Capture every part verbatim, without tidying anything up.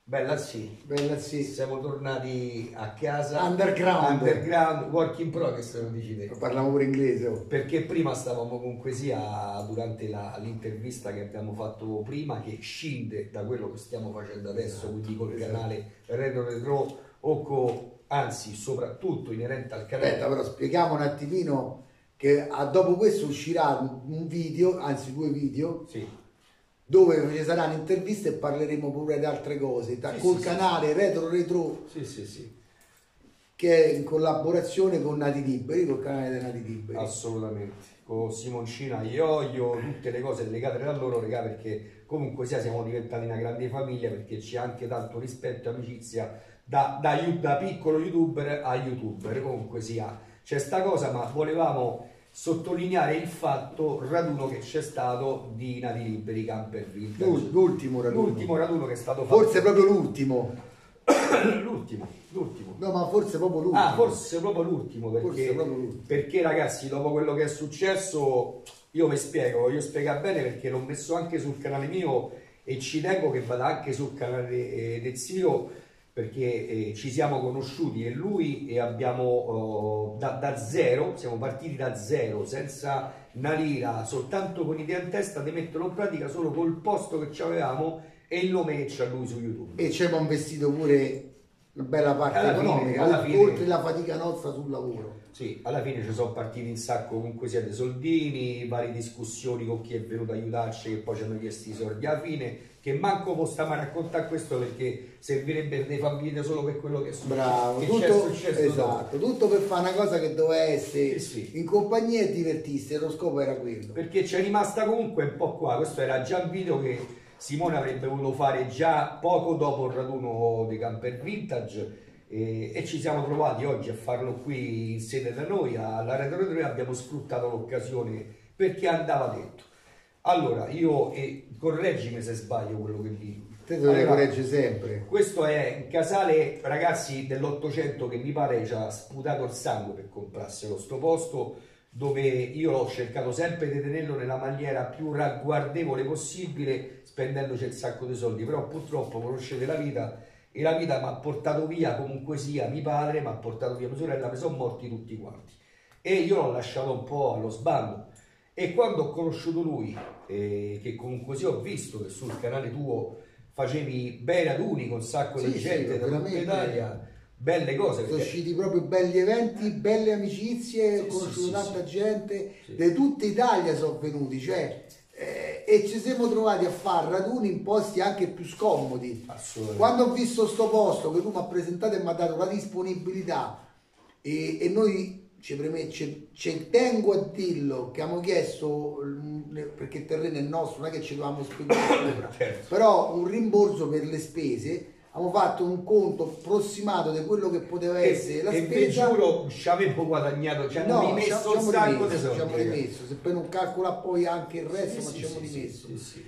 Bella sì, Bella sì. siamo tornati a casa. Underground. Underground, work in progress, non dici te. Parliamo pure inglese. Oh. Perché prima stavamo comunque sia durante l'intervista che abbiamo fatto prima, che scinde da quello che stiamo facendo adesso, esatto, quindi col esatto. canale Retro Retro o con, anzi soprattutto inerente al canale. Aspetta, però spieghiamo un attimino che a, dopo questo uscirà un video, anzi due video. Sì. Dove ci saranno interviste e parleremo pure di altre cose, sì, col sì, canale sì. Retro Retro, sì, sì, sì. che è in collaborazione con Nati Liberi, col canale dei Nati Liberi. Assolutamente, con Simoncina, Ioio, tutte le cose legate da loro, regà, perché comunque sia siamo diventati una grande famiglia, perché c'è anche tanto rispetto e amicizia da, da, da piccolo youtuber a youtuber, comunque sia c'è sta cosa, ma volevamo sottolineare il fatto raduno che c'è stato di Nati Liberi Camper Vintage, l'ultimo raduno. l'ultimo raduno che è stato fatto, forse proprio l'ultimo l'ultimo l'ultimo no ma forse proprio l'ultimo ah forse proprio l'ultimo perché, perché ragazzi, dopo quello che è successo, io vi spiego, io spiego bene, perché l'ho messo anche sul canale mio e ci tengo che vada anche sul canale del zio, perché eh, ci siamo conosciuti e lui e abbiamo oh, da, da zero, siamo partiti da zero, senza una lira, soltanto con idea in testa di metterlo in pratica solo col posto che avevamo e il nome che c'ha lui su YouTube. E ci abbiamo investito pure una bella parte alla economica, fine, alla fine, oltre la fatica nostra sul lavoro. Sì, alla fine ci sono partiti in sacco, comunque siete soldini, varie discussioni con chi è venuto a aiutarci, che poi ci hanno chiesto i soldi alla fine, che manco possiamo raccontare questo perché servirebbe dei famiglie solo per quello che è successo. Bravo, che tutto, successo esatto, dopo. Tutto per fare una cosa che doveva essere sì, sì. in compagnia e divertirsi, lo scopo era quello. Perché c'è rimasta comunque un po' qua, questo era già un video che Simone avrebbe voluto fare già poco dopo il raduno dei Camper Vintage, e, e ci siamo trovati oggi a farlo qui in sede da noi alla Retro Retro e abbiamo sfruttato l'occasione perché andava detto. Allora io, e correggimi se sbaglio quello che dico, te lo allora, corregge sempre. Questo è un casale, ragazzi, dell'Ottocento che mi pare ci ha sputato il sangue per comprarselo sto posto, dove io ho cercato sempre di tenerlo nella maniera più ragguardevole possibile, spendendoci un sacco di soldi, però purtroppo conoscete la vita e la vita mi ha portato via, comunque sia, mio padre, mi ha portato via mia sorella, mi sono morti tutti quanti e io l'ho lasciato un po' allo sbando. E quando ho conosciuto lui, eh, che comunque sia ho visto che sul canale tuo facevi bei raduni con un sacco sì, di gente sì, da tutta Italia, belle cose. Sono perché... usciti proprio belli eventi, belle amicizie, sì, ho conosciuto sì, tanta sì, gente, sì. Da tutta Italia sono venuti, cioè, eh, e ci siamo trovati a fare raduni in posti anche più scomodi. Quando ho visto sto posto che tu mi ha presentato e mi ha dato la disponibilità e, e noi ci, ci tengo a dirlo che abbiamo chiesto, perché il terreno è nostro, non è che ci dovevamo spendere sopra, certo. Però un rimborso per le spese, abbiamo fatto un conto approssimato di quello che poteva e, essere la e spesa. E giuro ci avevo guadagnato, ci hanno no, rimesso un sacco di soldi. Ci abbiamo rimesso, se poi non calcola poi anche il resto, sì, ma sì, ci abbiamo sì, rimesso. Sì, sì.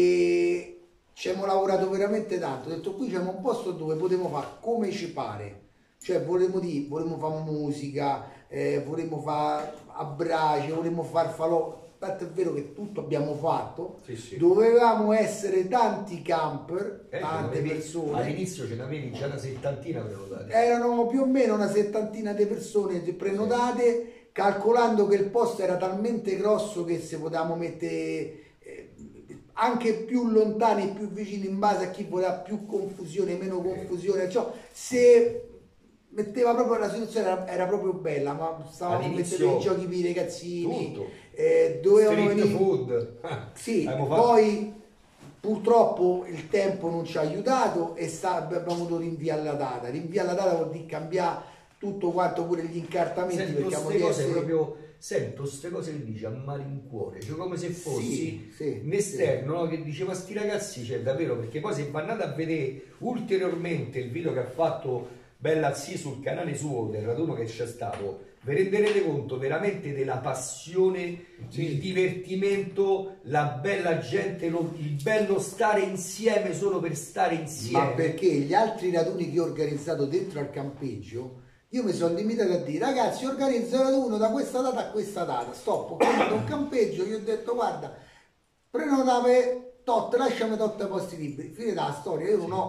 E ci abbiamo lavorato veramente tanto, ho detto qui c'è un posto dove potremmo fare come ci pare, cioè volevamo dire, volevamo fare musica, eh, vorremmo fare abbracci, vorremmo fare falò, tanto è vero che tutto abbiamo fatto, sì, sì. Dovevamo essere tanti camper, eh, tante avevi, persone. All'inizio ce n'avevi già una settantina prenotate. Erano più o meno una settantina di persone prenotate, sì. Calcolando che il posto era talmente grosso che se potevamo mettere eh, anche più lontani e più vicini in base a chi voleva più confusione, meno confusione, cioè, se metteva proprio la situazione era, era proprio bella, ma stavamo mettendo i giochi per i ragazzini, eh, dovevano street venire... food sì, poi purtroppo il tempo non ci ha aiutato e sta, abbiamo dovuto rinviare la data. Rinviare la data vuol dire cambiare tutto quanto, pure gli incartamenti. Sento perché queste cose essere... proprio sento queste cose che dice a malincuore, cioè come se fossi sì, sì, un esterno, sì. No? Che diceva sti ragazzi, c'è cioè, davvero, perché poi se andate a vedere ulteriormente il video che ha fatto Bella Zì sul canale suo del raduno che c'è stato, vi renderete conto veramente della passione, sì. Il divertimento, la bella gente, lo, il bello stare insieme solo per stare insieme. Ma perché gli altri raduni che ho organizzato dentro al campeggio, io mi sono limitato a dire ragazzi organizzo il raduno da questa data a questa data, stop, ho chiamato un campeggio, gli ho detto guarda prenotate tot, lasciami tot posti liberi, fine della storia, io sì. Non ho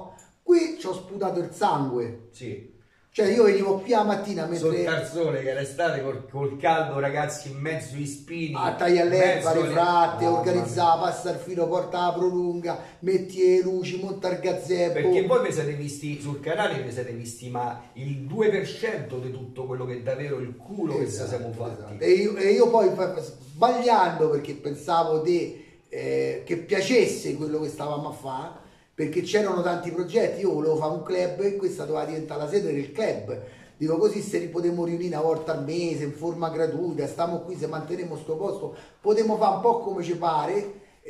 Qui ci ho sputato il sangue. Sì. Cioè io venivo qui la mattina mentre... Sotto al sole, che era estate, col, col caldo, ragazzi, in mezzo ai spini. A tagliare l'erba, le fratte, organizzava, passa il filo, porta la prolunga, metti le luci, monta il gazebo. Perché voi vi siete visti, sul canale vi siete visti, ma il due per cento di tutto quello che davvero il culo esatto, che ci siamo fatti. Esatto. E, io, e io poi, sbagliando, perché pensavo di, eh, che piacesse quello che stavamo a fare, perché c'erano tanti progetti, io volevo fare un club e questa doveva diventare la sede del club. Dico così, se li potremmo riunire una volta al mese in forma gratuita, stiamo qui, se manteniamo sto posto, potremmo fare un po' come ci pare.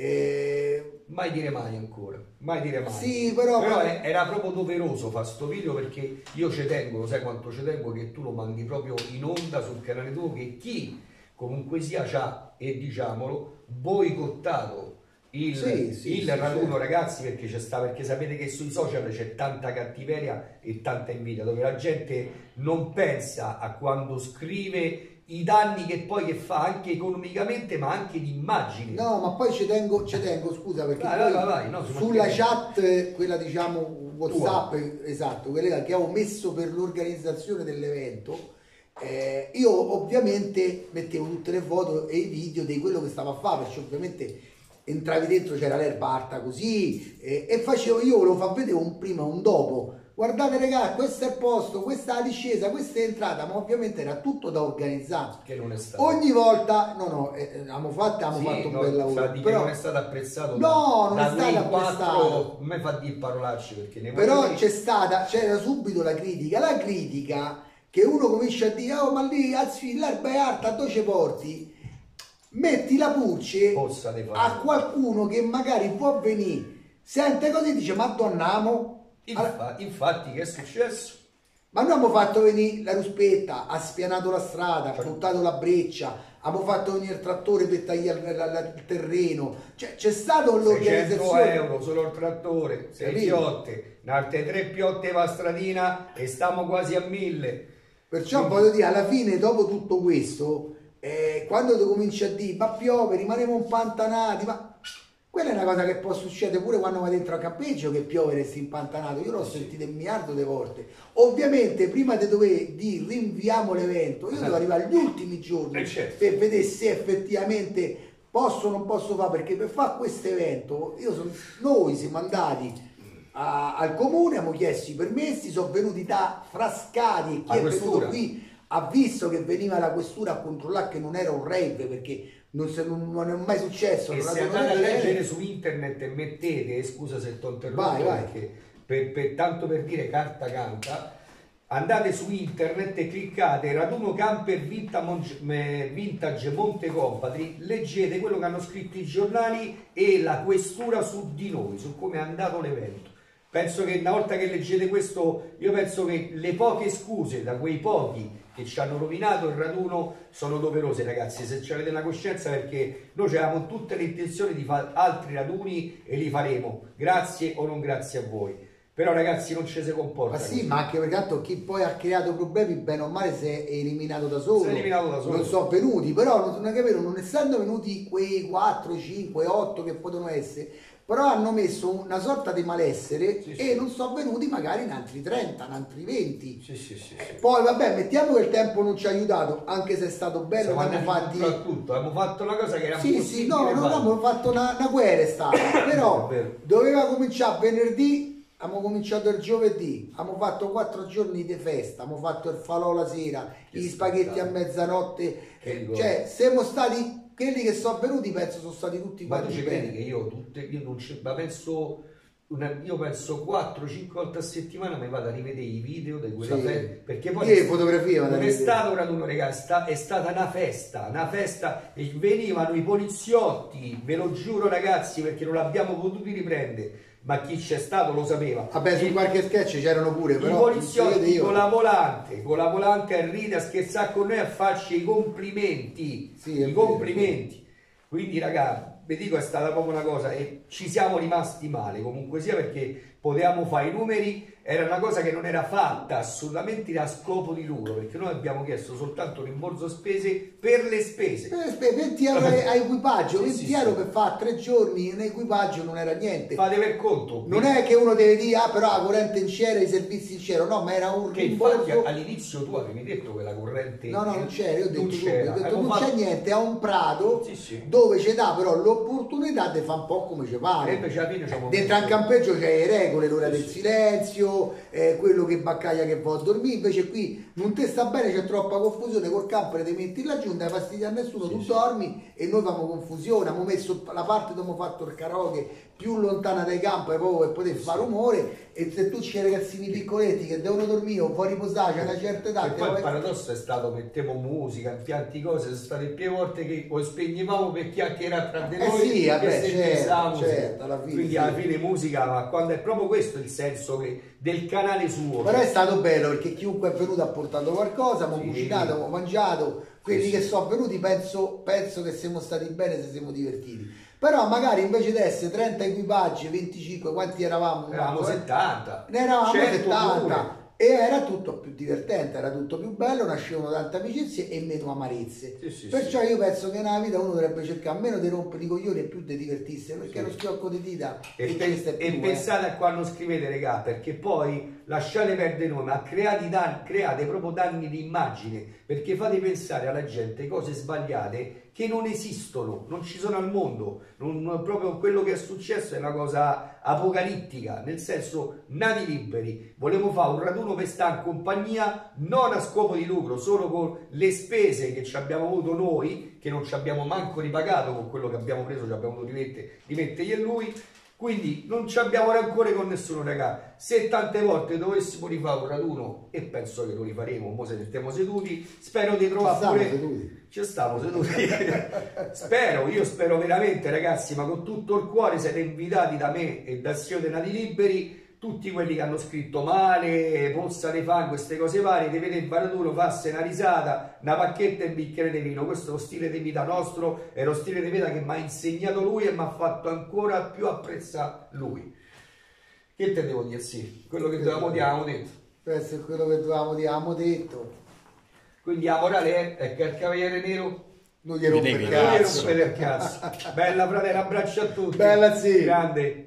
Eh... Mai dire mai ancora, mai dire mai. Sì, però, però ma... era proprio doveroso fare sto video, perché io ci tengo, lo sai quanto ci tengo, che tu lo mandi proprio in onda sul canale tuo, che chi comunque sia c'ha, e diciamolo, boicottato il, sì, sì, il sì, raduno, sì. Ragazzi, perché c'è sta, perché sapete che sui social c'è tanta cattiveria e tanta invidia, dove la gente non pensa a quando scrive i danni che poi che fa anche economicamente, ma anche di immagini. No, ma poi ci tengo, ci tengo scusa, perché vai, poi vai, vai, no, sulla chat, quella diciamo WhatsApp, tua. Esatto, quella che avevo messo per l'organizzazione dell'evento, eh, io ovviamente mettevo tutte le foto e i video di quello che stavo a fare, perché ovviamente entravi dentro, c'era l'erba alta così, eh, e facevo, io lo fa vedere un prima e un dopo. Guardate ragazzi, questo è il posto, questa è la discesa, questa è entrata, ma ovviamente era tutto da organizzare. Che non è stato. Ogni volta, no no, eh, abbiamo fatto, abbiamo sì, fatto un no, bel lavoro. Però non è stato apprezzato. No, da, non da è stato apprezzato. Non mi fa dire parolacce, perché ne però c'è stata, c'era subito la critica, la critica che uno comincia a dire, oh ma lì, anzi, l'erba è alta, dove ci porti? Metti la pulce a qualcuno che magari può venire, sente così, dice ma donnamo. Infatti, infatti che è successo? Ma noi abbiamo fatto venire la ruspetta, ha spianato la strada, ha buttato la breccia, abbiamo fatto venire il trattore per tagliare il terreno, cioè c'è stato l'organizzazione. seicento euro solo il trattore, sei piotte, altre tre piotte va stradina e stiamo quasi a mille. Perciò quindi... voglio dire, alla fine dopo tutto questo, eh, quando tu cominci a dire ma piove, rimaniamo impantanati, ma quella è una cosa che può succedere pure quando vai dentro a campeggio, che piove e resti impantanato. Io l'ho sì. sentito un miliardo di volte. Ovviamente prima di dover dire rinviamo l'evento, io devo arrivare agli ultimi giorni certo. per vedere se effettivamente posso o non posso fare, perché per fare questo evento io son, noi siamo andati a, al comune, abbiamo chiesto i permessi, sono venuti da Frascati e chi è venuto qui ha visto che veniva la questura a controllare che non era un rave, perché non, se, non, non è mai successo. E se andate a leggere su internet e mettete, scusa se ti ho interrotto, perché per, per, tanto per dire carta canta, andate su internet e cliccate raduno camper vintage Monte Compatri, leggete quello che hanno scritto i giornali e la questura su di noi, su come è andato l'evento. Penso che una volta che leggete questo, io penso che le poche scuse da quei pochi che ci hanno rovinato il raduno sono doverose, ragazzi, se ci avete una coscienza, perché noi avevamo tutte le intenzioni di fare altri raduni e li faremo, grazie o non grazie a voi. Però ragazzi non ci si comporta. Ma sì, così. Ma anche perché tanto chi poi ha creato problemi, bene o male, si è eliminato da solo. Si è eliminato da solo. Non sono venuti, però non è vero, non essendo venuti quei quattro, cinque, otto che potevano essere, però hanno messo una sorta di malessere sì, e sì. non sono venuti magari in altri trenta, in altri venti. Sì, sì, sì, sì. Poi vabbè, mettiamo che il tempo non ci ha aiutato, anche se è stato bello, siamo abbiamo fatti... tutto, abbiamo fatto una cosa che era sì, sì, no, non abbiamo fatto una, una guerra è stata, però doveva cominciare venerdì. Abbiamo cominciato il giovedì, abbiamo fatto quattro giorni di festa, abbiamo fatto il falò la sera, che gli spaghetti a mezzanotte, eh, cioè siamo stati, quelli che sono venuti penso sono stati tutti quanti. Ma tu ci credi che io tutte, io non ci, ma penso, una, io penso quattro cinque volte a settimana mi vado a rivedere i video di quella sì. festa, perché poi che fotografie non è stato un raduno, ragazzi, è stata una festa, una festa, e venivano i poliziotti, ve lo giuro ragazzi, perché non l'abbiamo potuti riprendere. Ma chi c'è stato lo sapeva. Vabbè, su qualche sketch c'erano pure, però. I poliziotti con la volante, con la volante a ridere, a scherzare con noi, a farci i complimenti. Sì, I complimenti. Vero. Quindi, raga, vi dico, è stata proprio una cosa, e ci siamo rimasti male, comunque sia, perché potevamo fare i numeri, era una cosa che non era fatta assolutamente a scopo di lucro, perché noi abbiamo chiesto soltanto un rimborso spese per le spese. Per le spese, venti euro a equipaggio, Sì, venti sì, euro sì. per fare tre giorni in equipaggio non era niente. Fate per conto. Non è che uno deve dire, ah però la corrente in c'era, i servizi in c'era, no, ma era un Che infatti rimborso. all'inizio tu avevi detto che la corrente No, no, non c'era, io ho detto, non subito, c'era. ho detto Abbiamo non fatto- c'è niente, è un prato Sì, sì. dove ci dà però l'opportunità di fare un po' come ci E pare. invece alla fine ci abbiamo Dentro al messo- campeggio c'è le regole, l'ora Sì, del sì. silenzio, eh, quello che baccaglia che va a dormire, invece qui non ti sta bene, c'è troppa confusione, col camper ti metti laggiù, non dai fastidio a nessuno, Sì, tu sì. dormi e noi facciamo confusione, abbiamo messo la parte dove abbiamo fatto il karaoke più lontana dai camper proprio per poter fare rumore, e se tu c'hai ragazzini piccoletti che devono dormire o puoi riposare, c'è una certa età, E te poi il vuoi- paradosso è stato mettiamo musica, impianti cose, sono state più volte che o spegnevamo per chiacchierare tra di Eh noi sì, e vabbè, sentivamo certo, musica. certo, alla fine Quindi sì. alla fine musica, ma quando è proprio questo il senso che- del canale suo. Però è stato bello perché chiunque è venuto ha portato qualcosa, abbiamo Sì. cucinato, abbiamo mangiato, quelli Sì, che sì. sono venuti penso, penso che siamo stati bene, se siamo divertiti. Però magari invece di essere trenta equipaggi, venticinque, quanti eravamo? Eravamo Marco, eh? settanta. Ne eravamo cento settanta pure. e era tutto più divertente, era tutto più bello, nascevano tante amicizie e meno amarezze. Sì, sì, Perciò sì. io penso che nella vita uno dovrebbe cercare meno di rompere i coglioni e più di divertirsi, perché Sì. è lo schiocco di dita E, e pe- questo è e più, eh. pensate a quando scrivete, regà, perché poi lasciate perdere noi, ma create, dan- create proprio danni di immagine, perché fate pensare alla gente cose sbagliate che non esistono, non ci sono al mondo. Non- non- proprio quello che è successo è una cosa apocalittica, nel senso, nati liberi, volevo fare un raduno per stare in compagnia non a scopo di lucro, solo con le spese che ci abbiamo avuto noi, che non ci abbiamo manco ripagato con quello che abbiamo preso, ci abbiamo dovuto rimettere, rimettergli a lui. Quindi non ci abbiamo rancore con nessuno, raga. Se tante volte dovessimo rifare un raduno, e penso che lo rifaremo, mo se ne stiamo seduti, spero di trovare Stiamo pure... seduti. Ci stiamo seduti. Spero, io spero veramente, ragazzi, ma con tutto il cuore siete invitati da me e da Sio dei Nati Liberi, tutti quelli che hanno scritto male, pozza di fango, queste cose varie, di vedere il raduno, farsi una risata, una pacchetta e un bicchiere di vino. Questo è lo stile di vita nostro, è lo stile di vita che mi ha insegnato lui e mi ha fatto ancora più apprezzare lui. Che te devo dire? Sì, quello che dovevamo dire, avevamo detto. Questo è quello che dovevamo dire, avevamo detto. Quindi la morale è, è che il Cavaliere Nero Non gli rompe il devi non gli cazzo. rompete il cazzo. Bella fratello, abbraccio a tutti. Bella, zio. Grande.